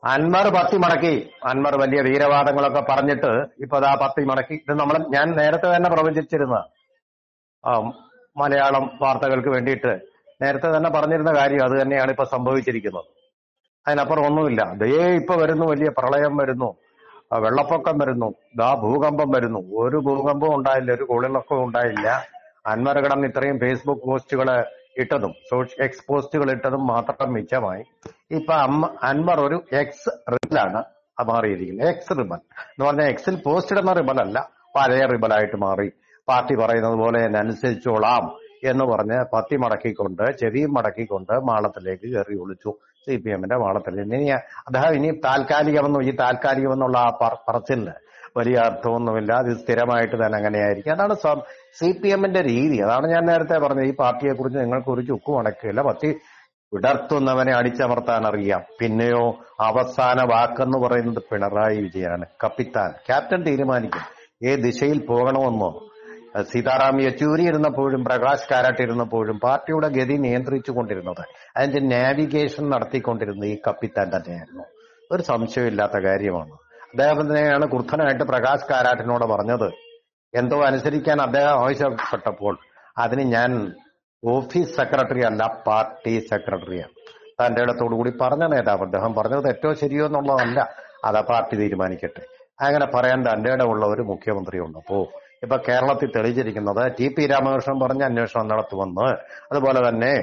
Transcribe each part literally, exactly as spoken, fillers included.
അൻവർ പത്തി മടക്കി. അൻവർ വലിയ വീരവാദങ്ങളൊക്കെ പറഞ്ഞിട്ട് ഇപ്പൊ അതാ പത്തി മടക്കി. ഇത് നമ്മൾ ഞാൻ നേരത്തെ തന്നെ പ്രവചിച്ചിരുന്ന ആ, മലയാളം വാർത്തകൾക്ക് വേണ്ടിയിട്ട് നേരത്തെ തന്നെ പറഞ്ഞിരുന്ന കാര്യം അത് തന്നെയാണ് ഇപ്പൊ സംഭവിച്ചിരിക്കുന്നത്. അതിനപ്പുറം ഒന്നുമില്ല. ദേ ഇപ്പൊ വരുന്നു, വലിയ പ്രളയം വരുന്നു, ആ, വെള്ളപ്പൊക്കം വരുന്നു, ദാ ഭൂകമ്പം വരുന്നു. ഒരു ഭൂകമ്പവും ഉണ്ടായില്ല, ഒരു കുളിർക്കും ഉണ്ടായില്ല. അൻവർ കിടന്ന് ഇത്രയും ഫേസ്ബുക്ക് പോസ്റ്റുകൾ ഇട്ടതും സോഷ്യ എക്സ് പോസ്റ്റുകൾ ഇട്ടതും മാത്രം മിച്ചമായി. ഇപ്പൊ അമ്മ അൻവർ ഒരു എക്സ് റിബലാണ് മാറിയിരിക്കുന്നത്. എക്സ് റിബൽ എന്ന് പറഞ്ഞാൽ എക്സിൽ പോസ്റ്റ് ഇടുന്ന റിബൽ അല്ല, പഴയ റിബലായിട്ട് മാറി. പാർട്ടി പറയുന്നത് പോലെ തന്നെ അനുസരിച്ചോളാം എന്ന് പറഞ്ഞ് പത്തി മടക്കിക്കൊണ്ട് ചെവിയും മടക്കിക്കൊണ്ട് മാളത്തിലേക്ക് കയറി ഒളിച്ചു. സി പി എമ്മിന്റെ മാളത്തിൽ ഇനി അദ്ദേഹം ഇനി താൽക്കാലികമെന്നും ഈ താൽക്കാലികമെന്നുള്ള ആ പറ- പറച്ചിലിന് വലിയ അർത്ഥമൊന്നുമില്ല. അത് സ്ഥിരമായിട്ട് തന്നെ അങ്ങനെയായിരിക്കും. അതാണ് സി പി എമ്മിന്റെ രീതി. അതാണ് ഞാൻ നേരത്തെ പറഞ്ഞത്. ഈ പാർട്ടിയെ കുറിച്ച് നിങ്ങൾക്ക് ഒരു ചുക്കും അടക്കില്ല. പത്തി വിടർത്തുന്നവനെ അടിച്ചമർത്താൻ അറിയാം. പിന്നെയോ അവസാന വാക്കെന്ന് പറയുന്നത് പിണറായി വിജയനാണ്. കപ്പിത്താൻ, ക്യാപ്റ്റൻ തീരുമാനിക്കും ഏത് ദിശയിൽ പോകണമെന്നോ. സീതാറാം യെച്ചൂരി ഇരുന്നപ്പോഴും പ്രകാശ് കാരാട്ട് ഇരുന്നപ്പോഴും പാർട്ടിയുടെ ഗതി നിയന്ത്രിച്ചു കൊണ്ടിരുന്നത്, അതിന്റെ നാവിഗേഷൻ നടത്തിക്കൊണ്ടിരുന്നത് ഈ കപ്പിത്താൻ തന്നെയായിരുന്നു. ഒരു സംശയമില്ലാത്ത കാര്യമാണ്. അദ്ദേഹത്തിനെയാണ് ക്രുദ്ധനായിട്ട് പ്രകാശ് കാരാട്ടിനോട് പറഞ്ഞത്. എന്തോ അനുസരിക്കാൻ അദ്ദേഹം ആവശ്യപ്പെട്ടപ്പോൾ അതിന് ഞാൻ ഓഫീസ് സെക്രട്ടറി അല്ല, പാർട്ടി സെക്രട്ടറിയാണ്. തന്റെ ഇടത്തോടു കൂടി പറഞ്ഞ നേതാവ്. അദ്ദേഹം പറഞ്ഞത് തെറ്റോ ശരിയോ എന്നുള്ളതല്ല, അതാ പാർട്ടി തീരുമാനിക്കട്ടെ. അങ്ങനെ പറയാൻ തന്റെ ഇടമുള്ള ഒരു മുഖ്യമന്ത്രി ഉണ്ടപ്പോ ഇപ്പൊ കേരളത്തിൽ തെളിയിച്ചിരിക്കുന്നത് ടി പി രാമകൃഷ്ണൻ പറഞ്ഞ അന്വേഷണം നടത്തുമെന്ന്. അതുപോലെ തന്നെ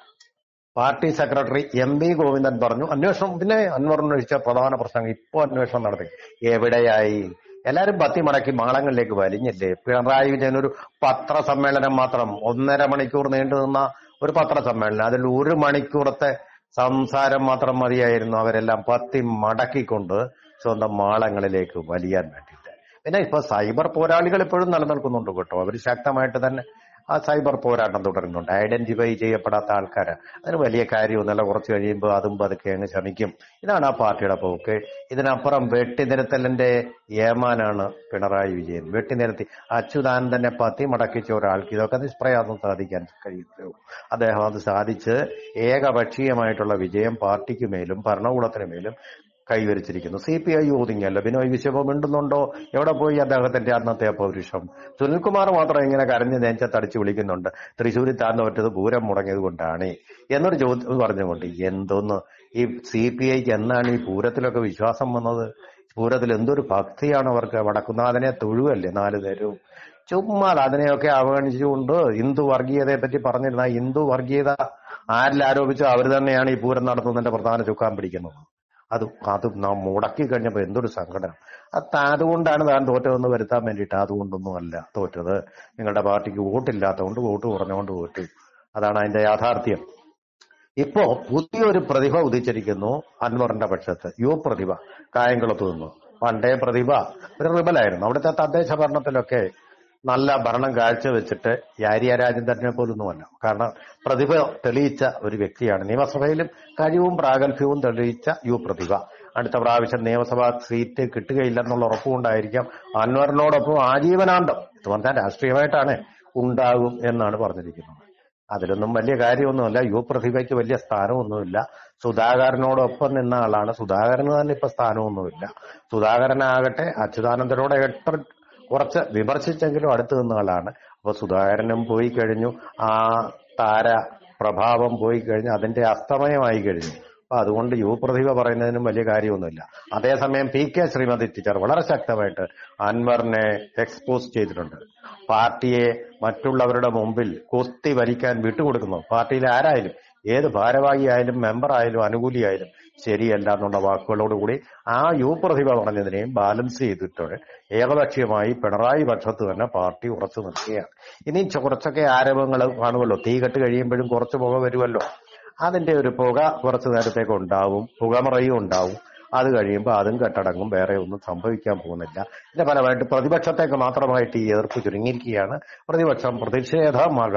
party secretary M V Govindan പറഞ്ഞു അന്വേഷണം. പിന്നെ അൻവറിന് ഒഴിച്ച പ്രധാന പ്രശ്നങ്ങൾ ഇപ്പൊ അന്വേഷണം നടത്തി എവിടെയായി? എല്ലാരും പത്തി മടക്കി മാളങ്ങളിലേക്ക് വലിഞ്ഞില്ലേ? പിണറായി വിജയൻ ഒരു പത്രസമ്മേളനം മാത്രം, ഒന്നര മണിക്കൂർ നീണ്ടു നിന്ന ഒരു പത്രസമ്മേളനം, അതിൽ ഒരു മണിക്കൂറത്തെ സംസാരം മാത്രം മതിയായിരുന്നു അവരെല്ലാം പത്തി മടക്കിക്കൊണ്ട് സ്വന്തം മാളങ്ങളിലേക്ക് വലിയാൻ വേണ്ടിയിട്ട്. പിന്നെ ഇപ്പൊ സൈബർ പോരാളികൾ ഇപ്പോഴും നിലനിൽക്കുന്നുണ്ട് കേട്ടോ. അവർ ശക്തമായിട്ട് തന്നെ ആ സൈബർ പോരാട്ടം തുടരുന്നുണ്ട്. ഐഡന്റിഫൈ ചെയ്യപ്പെടാത്ത ആൾക്കാര്, അതിന് വലിയ കാര്യമൊന്നുമല്ല. കുറച്ച് കഴിയുമ്പോൾ അതും പതുക്കെ അങ്ങ് ശമിക്കും. ഇതാണ് ആ പാർട്ടിയുടെ പോക്ക്. ഇതിനപ്പുറം വെട്ടിനിരത്തലിന്റെ ഏമാനാണ് പിണറായി വിജയൻ. വെട്ടിനിരത്തി അച്യുതാനന്ദനെ പത്തി മടക്കിച്ച ഒരാൾക്ക് ഇതൊക്കെ നിഷ്പ്രയാസം സാധിക്കാൻ കഴിയുള്ളൂ. അദ്ദേഹം അത് സാധിച്ച് ഏകപക്ഷീയമായിട്ടുള്ള വിജയം പാർട്ടിക്ക് മേലും ഭരണകൂടത്തിന് മേലും കൈവരിച്ചിരിക്കുന്നു. സി പി ഐ ഒതുങ്ങിയല്ല. ബിനോയ് വിശ്വം മിണ്ടുന്നുണ്ടോ? എവിടെ പോയി അദ്ദേഹത്തിന്റെ അന്നത്തെ പൗരുഷം? സുനിൽകുമാർ മാത്രം ഇങ്ങനെ കരഞ്ഞ് നെഞ്ചത്തടിച്ച് വിളിക്കുന്നുണ്ട്, തൃശ്ശൂരിൽ താൻ തോറ്റത് പൂരം മുടങ്ങിയത് കൊണ്ടാണ് എന്നൊരു ചോദ്യം പറഞ്ഞുകൊണ്ട്. എന്തോന്ന് ഈ സി പി ഐക്ക് എന്നാണ് ഈ പൂരത്തിലൊക്കെ വിശ്വാസം വന്നത്? പൂരത്തിൽ എന്തൊരു ഭക്തിയാണ് അവർക്ക്. വടക്കുന്നാഥനെ തൊഴുവല്ലേ നാല് നേരവും. ചുമ്മാ അതിനെയൊക്കെ അവഗണിച്ചുകൊണ്ട് ഹിന്ദു വർഗീയതയെ പറ്റി പറഞ്ഞിരുന്ന ഹിന്ദു വർഗീയത ആരിൽ ആരോപിച്ചോ അവർ തന്നെയാണ് ഈ പൂരം നടത്തുന്നതിന്റെ പ്രധാന ചുക്കാൻ പിടിക്കുന്നത്. അത് അത് നാം മുടക്കി കഴിഞ്ഞപ്പോ എന്തൊരു സങ്കടം. അത് അതുകൊണ്ടാണ് താൻ തോറ്റതെന്ന് വരുത്താൻ വേണ്ടിയിട്ട്. അതുകൊണ്ടൊന്നും അല്ല തോറ്റത്. നിങ്ങളുടെ പാർട്ടിക്ക് വോട്ടില്ലാത്തതുകൊണ്ട് വോട്ട് കുറഞ്ഞുകൊണ്ട് തോറ്റു. അതാണ് അതിന്റെ യാഥാർത്ഥ്യം. ഇപ്പോ പുതിയൊരു പ്രതിഭ ഉദിച്ചിരിക്കുന്നു അൻവറിന്റെ പക്ഷത്ത്. യുവ പ്രതിഭ കായംകുളത്ത് നിന്നു. പണ്ടേ പ്രതിഭ ഒരു റിബലായിരുന്നു. അവിടുത്തെ തദ്ദേശ ഭരണത്തിലൊക്കെ നല്ല ഭരണം കാഴ്ചവെച്ചിട്ട് യാരിയ രാജേന്ദ്രനെ പോലൊന്നുമല്ല. കാരണം പ്രതിഭ തെളിയിച്ച ഒരു വ്യക്തിയാണ്. നിയമസഭയിലും കഴിവും പ്രാഗൽഭ്യവും തെളിയിച്ച യുവ പ്രതിഭ. അടുത്ത പ്രാവശ്യം നിയമസഭാ സീറ്റ് കിട്ടുകയില്ലെന്നുള്ള ഉറപ്പുകൊണ്ടായിരിക്കാം അൻവറിനോടൊപ്പം ആജീവനാന്തം, ഇത് പറഞ്ഞാൽ രാഷ്ട്രീയമായിട്ടാണ്, ഉണ്ടാകും എന്നാണ് പറഞ്ഞിരിക്കുന്നത്. അതിലൊന്നും വലിയ കാര്യമൊന്നുമല്ല. യുവ പ്രതിഭയ്ക്ക് വലിയ സ്ഥാനമൊന്നുമില്ല. സുധാകരനോടൊപ്പം നിന്ന ആളാണ്. സുധാകരന് തന്നെ ഇപ്പൊ സ്ഥാനമൊന്നുമില്ല. സുധാകരനാകട്ടെ അച്യുതാനന്ദനോട് എത്ര കുറച്ച് വിമർശിച്ചെങ്കിലും അടുത്ത് നിന്ന ആളാണ്. അപ്പൊ സുധാകരനും പോയി കഴിഞ്ഞു, ആ താര പ്രഭാവം പോയി കഴിഞ്ഞു, അതിന്റെ അസ്തമയമായി കഴിഞ്ഞു. അപ്പൊ അതുകൊണ്ട് യുവപ്രതിഭ പറയുന്നതിനും വലിയ കാര്യമൊന്നുമില്ല. അതേസമയം പി കെ ശ്രീമതി ടീച്ചർ വളരെ ശക്തമായിട്ട് അൻവറിനെ എക്സ്പോസ് ചെയ്തിട്ടുണ്ട്. പാർട്ടിയെ മറ്റുള്ളവരുടെ മുമ്പിൽ കുസ്തി വരിക്കാൻ വിട്ടുകൊടുക്കുന്നു. പാർട്ടിയിലെ ആരായാലും, ഏത് ഭാരവാഹിയായാലും മെമ്പറായാലും അനുകൂലിയായാലും ശരിയല്ല എന്നുള്ള വാക്കുകളോടുകൂടി ആ യുവപ്രതിഭ പറഞ്ഞതിനെയും ബാലൻസ് ചെയ്തിട്ട് ഏകപക്ഷീയമായി പിണറായി പക്ഷത്ത് തന്നെ പാർട്ടി ഉറച്ചു നിൽക്കുകയാണ്. ഇനി കുറച്ചൊക്കെ ആരവങ്ങൾ കാണുമല്ലോ. തീ കെട്ട് കഴിയുമ്പോഴും കുറച്ച് പുക വരുമല്ലോ. അതിന്റെ ഒരു പുക കുറച്ചു നേരത്തേക്ക് ഉണ്ടാവും, പുകമറയും ഉണ്ടാവും. അത് കഴിയുമ്പോൾ അതും കെട്ടടങ്ങും. വേറെ ഒന്നും സംഭവിക്കാൻ പോകുന്നില്ല. ഇതിന്റെ ഫലമായിട്ട് പ്രതിപക്ഷത്തേക്ക് മാത്രമായിട്ട് ഈ എതിർപ്പ് ചുരുങ്ങിയിരിക്കുകയാണ്. പ്രതിപക്ഷം പ്രതിഷേധ മഴ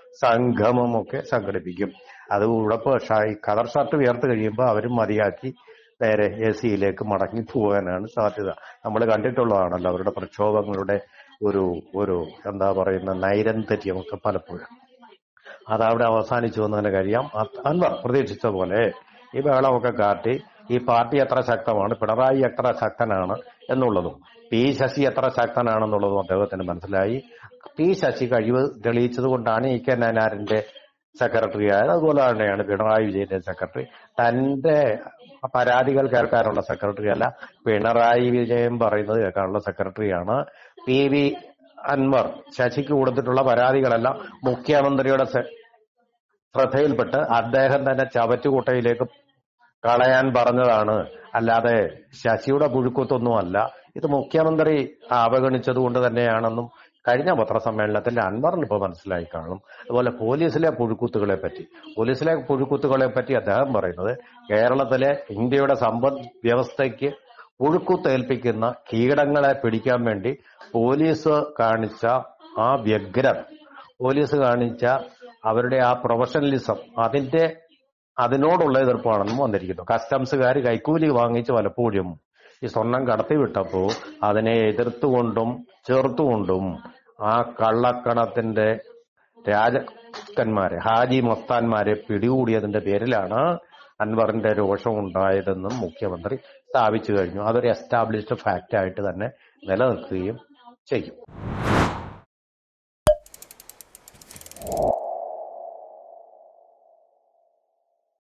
സംഗമം ഒക്കെ സംഘടിപ്പിക്കും. അത് ഉഴപ്പ് കളർ ഷർട്ട് ഉയർത്ത് കഴിയുമ്പോൾ അവരും മതിയാക്കി നേരെ എ സിയിലേക്ക് മടങ്ങി പോകാനാണ് സാധ്യത. നമ്മൾ കണ്ടിട്ടുള്ളതാണല്ലോ അവരുടെ പ്രക്ഷോഭങ്ങളുടെ ഒരു ഒരു എന്താ പറയുന്ന നൈരന്തര്യമൊക്കെ പലപ്പോഴും. അതവിടെ അവസാനിച്ചു എന്നതിന് കഴിയാം. അൻവർ പ്രതീക്ഷിച്ച പോലെ ഈ ബഹളമൊക്കെ കാട്ടി ഈ പാർട്ടി എത്ര ശക്തമാണ്, പിണറായി എത്ര ശക്തനാണ് എന്നുള്ളതും പി ശശി എത്ര ശക്തനാണെന്നുള്ളതും അദ്ദേഹത്തിന് മനസ്സിലായി. പി ശശി കഴിവ് തെളിയിച്ചത് കൊണ്ടാണ് ഇ കെ നായനാരിന്റെ സെക്രട്ടറി ആയത്. അതുപോലെ തന്നെയാണ് പിണറായി വിജയന്റെ സെക്രട്ടറി. തന്റെ പരാതികൾ കേൾക്കാനുള്ള സെക്രട്ടറി അല്ല, പിണറായി വിജയൻ പറയുന്നത് കേൾക്കാനുള്ള സെക്രട്ടറിയാണ്. പി വി അൻവർ ശശിക്ക് കൊടുത്തിട്ടുള്ള പരാതികളെല്ലാം മുഖ്യമന്ത്രിയുടെ ശ്രദ്ധയിൽപ്പെട്ട് അദ്ദേഹം തന്നെ ചവറ്റുകുട്ടയിലേക്ക് കളയാൻ പറഞ്ഞതാണ്, അല്ലാതെ ശശിയുടെ പുഴുക്കുത്തൊന്നുമല്ല. ഇത് മുഖ്യമന്ത്രി അവഗണിച്ചത് കൊണ്ട് തന്നെയാണെന്നും കഴിഞ്ഞ പത്രസമ്മേളനത്തിൽ അൻവറിന് ഇപ്പോൾ മനസ്സിലായി കാണും. അതുപോലെ പോലീസിലെ പുഴുക്കുത്തുകളെ പറ്റി പോലീസിലെ പുഴുക്കുത്തുകളെ പറ്റി അദ്ദേഹം പറയുന്നത് കേരളത്തിലെ ഇന്ത്യയുടെ സമ്പദ് വ്യവസ്ഥയ്ക്ക് പുഴുക്കുത്തേൽപ്പിക്കുന്ന കീടങ്ങളെ പിടിക്കാൻ വേണ്ടി പോലീസ് കാണിച്ച ആ വ്യഗ്രത, പോലീസ് കാണിച്ച അവരുടെ ആ പ്രൊഫഷണലിസം, അതിന്റെ അതിനോടുള്ള എതിർപ്പാണെന്നും വന്നിരിക്കുന്നു. കസ്റ്റംസുകാർ കൈക്കൂലി വാങ്ങിച്ച് പലപ്പോഴും ഈ സ്വർണം കടത്തിവിട്ടപ്പോ അതിനെ എതിർത്തുകൊണ്ടും ചേർത്തുകൊണ്ടും ആ കള്ളക്കണത്തിന്റെ രാജാക്കന്മാരെ, ഹാജി മസ്താന്മാരെ പിടികൂടിയതിന്റെ പേരിലാണ് അൻവറിന്റെ രോഷം ഉണ്ടായതെന്നും മുഖ്യമന്ത്രി സ്ഥാപിച്ചു കഴിഞ്ഞു. അതൊരു എസ്റ്റാബ്ലിഷ്ഡ് ഫാക്റ്റ് ആയിട്ട് തന്നെ നിലനിൽക്കുകയും ചെയ്യും.